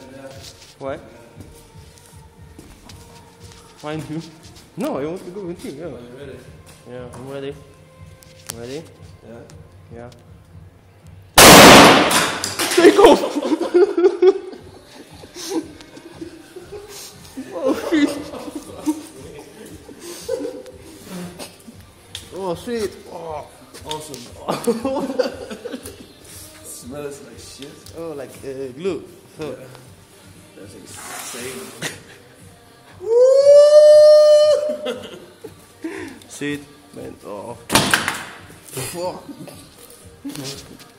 Why? Why you? No, I want to go with you. Yeah. Are you ready? Yeah, I'm ready. Ready? Yeah. Yeah. Take off! Oh shit! Oh shit! Oh, Awesome. Smells like shit. oh like glue. So. Yeah. That's insane. Shit, man. Oh. Fuck.